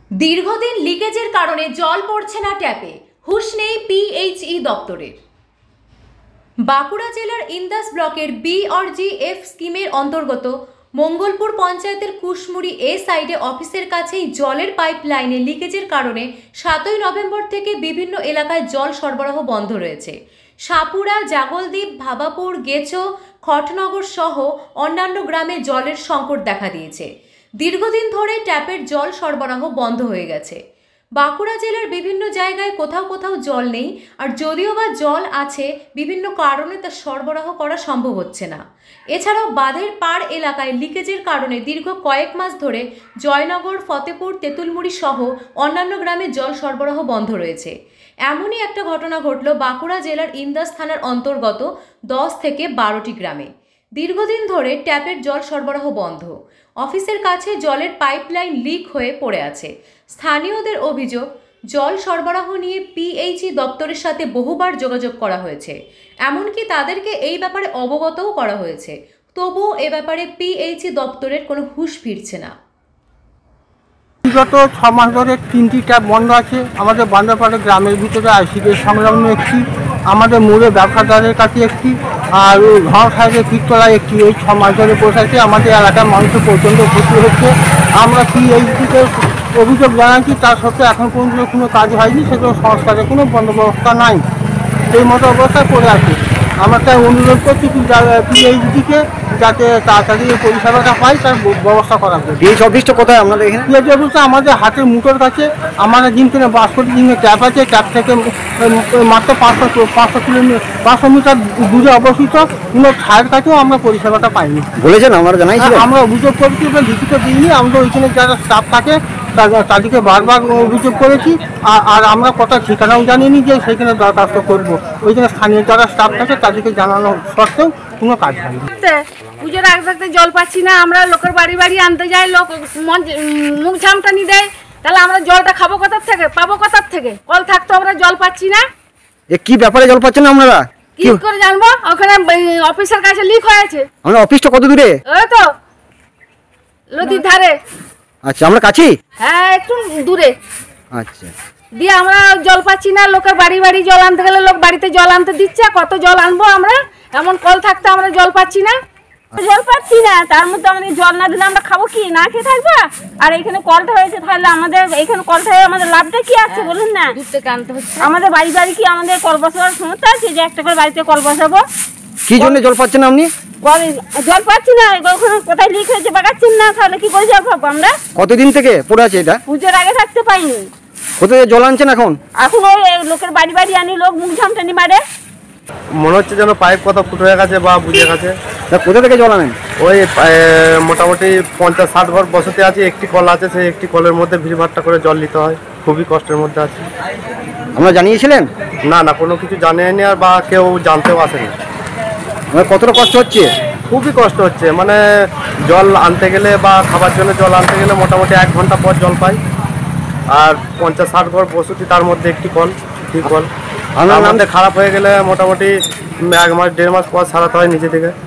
দীর্ঘদিন লিকেজের কারণে জল পড়ছে না ট্যাপে, হুঁশ নেই পিএইচই দপ্তরের। বাঁকুড়া জেলার ইন্দাস ব্লকের BRGF স্কিমের অন্তর্গত মঙ্গলপুর পঞ্চায়েতের কুশমুড়ি সাইডে অফিসের কাছেই জলের পাইপ লাইনে লিকেজের কারণে 7ই নভেম্বর থেকে বিভিন্ন এলাকায় জল সরবরাহ বন্ধ রয়েছে। সাপুরা, জাগলদ্বীপ, ভাবাপুর, গেছো, খটনগর সহ অন্যান্য গ্রামে জলের সংকট দেখা দিয়েছে। দীর্ঘদিন ধরে ট্যাপের জল সরবরাহ বন্ধ হয়ে গেছে। বাঁকুড়া জেলার বিভিন্ন জায়গায় কোথাও কোথাও জল নেই, আর যদিও বা জল আছে বিভিন্ন কারণে তা সরবরাহ করা সম্ভব হচ্ছে না। এছাড়াও বাঁধের পাড় এলাকায় লিকেজের কারণে দীর্ঘ কয়েক মাস ধরে জয়নগর, ফতেপুর, তেঁতুলমুড়ি সহ অন্যান্য গ্রামে জল সরবরাহ বন্ধ রয়েছে। এমনই একটা ঘটনা ঘটল বাঁকুড়া জেলার ইন্দাস থানার অন্তর্গত 10 থেকে 12টি গ্রামে। দীর্ঘদিন ধরে ট্যাপের জল সরবরাহ বন্ধ। অফিসের কাছে জলের পাইপলাইন লিক হয়ে পড়ে আছে। স্থানীয়দের অভিযোগ, জল সরবরাহ নিয়ে পিএইচই দপ্তরের সাথে বহুবার যোগাযোগ করা হয়েছে, এমনকি তাদেরকে এই ব্যাপারে অবগতও করা হয়েছে। তবুও এ ব্যাপারে পিএইচই দপ্তরের কোনো হুঁশ ফিরছে না। বিগত 6 মাস ধরে 3টি ট্যাপ বন্ধ আছে। আমাদের বান্দাপাড়া গ্রামের ভিতরে আইসিডির সংলগ্ন একটি, আমাদের মোড়ে ব্যবসাদারের কাছে একটি, আর ঘর সাইডে পিকতলায় একটি। এই 6 মাস ধরে বসে আছে। আমাদের এলাকার মানুষের প্রচণ্ড ক্ষতি হচ্ছে। আমরা পিএইচডিকে অভিযোগ জানাচ্ছি, তার সত্ত্বেও এখন পর্যন্ত কোনো কাজ হয়নি। সেগুলো সংস্কারের কোনো বন্দোবস্ত নাই, সেই মতো অবস্থায় পড়ে আছে। আমরা তাই অনুরোধ করছি পিএইচডিকে যাতে তাড়াতাড়ি এই পরিষেবাটা পাই, তার ব্যবস্থা করা হবে। পিএইচ অফিসটা কোথায় আপনাদের এখানে? পিএইচ অফিসটা আমাদের হাতের মুঠোর কাছে। আমাদের যিনি 62 দিনের ট্যাপ আছে, ট্যাপ থেকে মাত্র 500 মিটার দূরে অবস্থিত কোনো ছায়ের কাছেও আমরা পরিষেবাটা পাইনি। বলেছেন? আমরা জানাইছিলাম, আমরা অভিযোগ করেছি, লিখিত দিইনি। আমরা ওইখানে যারা স্টাফ থাকে তাদেরকে বারবার অভিযোগ করেছি, আর আমরা কথা ঠিকানাও জানিনি যে সেখানে দরখাস্ত করবো। ওইখানে স্থানীয় যারা স্টাফ থাকে তাদেরকে জানানো সত্ত্বেও কোনো কাজ হয়নি। পুজোর আগে থাকতে জল পাচ্ছি না, আমরা লোকের বাড়ি বাড়ি আনতে যাই, লোক মুখ ঝামটানি দেয়, তাহলে আমরা জলটা খাবো কোথার থেকে, পাবো কোথার থেকে? কল থাকতো, আমরা জল পাচ্ছি না। কি ব্যাপারে জল পাচ্ছেন না আপনারা? কি করে জানবো? ওখানে অফিসের কাছে লিক হয়েছে। আমাদের অফিসটা কত দূরে? ওই তো নদীর ধারে। আচ্ছা, আমরা কাছেই? হ্যাঁ, একটু দূরে। আচ্ছা, দিয়ে আমরা জল পাচ্ছি না। লোকের বাড়ি বাড়ি জল আনতে গেলে লোক বাড়িতে জল আনতে দিচ্ছে, কত জল আনবো আমরা? এমন কল থাকতে আমরা জল পাচ্ছি না। জল পাচ্ছি না, তার মধ্যে আমাদের জল না দিলে আমরা খাবো কি? না খেয়ে থাকবো। আর এখানে কলটা হয়েছে, তাহলে আমাদের এখানে কলটা হয়ে আমাদের লাভটা কি আছে বলুন না? আমাদের বাড়ি বাড়ি কি আমাদের কল বসাবার ক্ষমতা আছে যে একটা করে বাড়িতে কল বসাবো? কি জন্য জল পাচ্ছেন আপনি? জল পাচ্ছি না, ওখানে কোথায় লিক হয়েছে বাগাচ্ছেন না, তাহলে কি করে জল পাবো আমরা? কতদিন থেকে পড়ে আছে এটা? পুজোর আগে থাকতে পাইনি। কোথায় জল আনছেন এখন? এখন ওই লোকের বাড়ি বাড়ি আনি, লোক মুখ ঝামটানি মারে। মনে হচ্ছে যেন পাইপ কোথাও ফুটো হয়ে গেছে বা বুঝে গেছে। কোথা থেকে জল আনেন? ওই মোটামুটি 50-60 ঘর বসতি আছে, একটি কল আছে, সেই একটি কলের মধ্যে ভিড়ভাট্টা করে জল নিতে হয়। খুবই কষ্টের মধ্যে আছে। আমরা জানিয়েছিলেন? না, কোনো কিছু জানেনি, আর বা কেউ জানতেও আসেনি। কতটা কষ্ট হচ্ছে? খুবই কষ্ট হচ্ছে। মানে জল আনতে গেলে বা খাবার জন্য জল আনতে গেলে মোটামুটি 1 ঘন্টা পর জল পাই। আর 50-60 ঘর বসতি, তার মধ্যে একটি কল, ঠিক কল। আমাদের খারাপ হয়ে গেলে মোটামুটি 1 মাস 1.5 মাস পর সারাতে হয় নিচে থেকে।